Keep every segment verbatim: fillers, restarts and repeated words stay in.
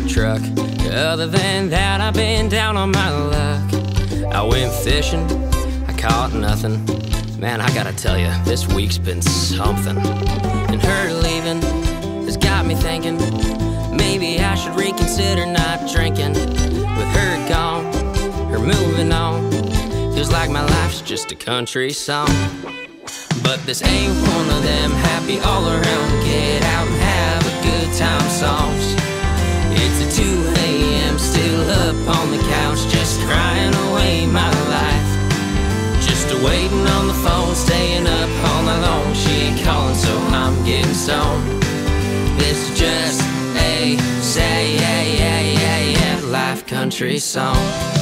a truck. Other than that, I've been down on my luck. I went fishing, I caught nothing. Man, I gotta tell you, this week's been something. And her leaving has got me thinking, maybe I should reconsider not drinking. With her gone, her moving on, feels like my life's just a country song. But this ain't one of them happy all around, get out and have a good time songs. It's a two A M still up on the couch, just crying away my life. Just a waiting on the phone, staying up all night long. She ain't calling, so I'm getting stoned. This is just a say yeah yeah yeah yeah life country song.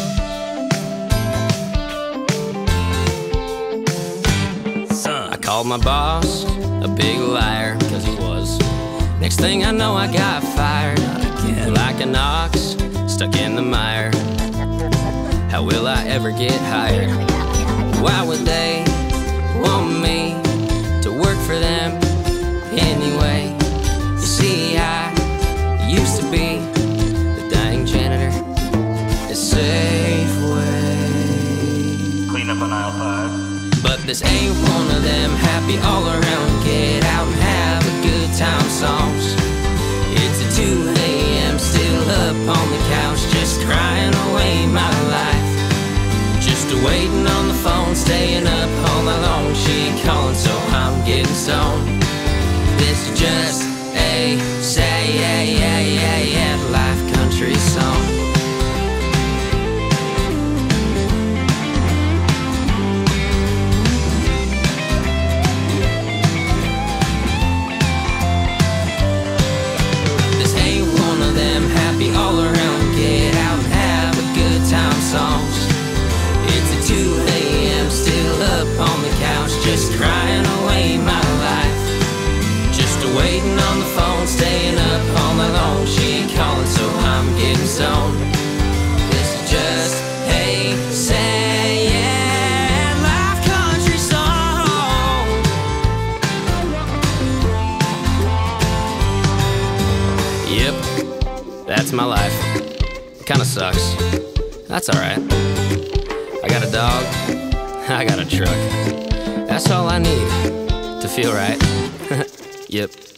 Called my boss a big liar, cause he was. Next thing I know, I got fired. Again. Like an ox stuck in the mire. How will I ever get hired? Why would they want me to work for them anyway? You see, I used to be the dying janitor at Safeway. Clean up on aisle five. But this ain't one of them happy all around, get out and have a good time songs. It's a two A M still up on the couch, just crying away my life. Just a waiting on the phone, staying up all night long. She ain't calling, so I'm getting stoned. This is just a say yeah yeah yeah yeah life country song. All around, get out and have a good time songs. It's a two A M still up on the couch, just crying away my life. Just a waiting on the phone, staying up all night long. She ain't calling, so I'm getting stoned. This is just a say yeah life country song. Yep, that's my life. Kinda sucks. That's alright. I got a dog, I got a truck. That's all I need to feel right. Yep.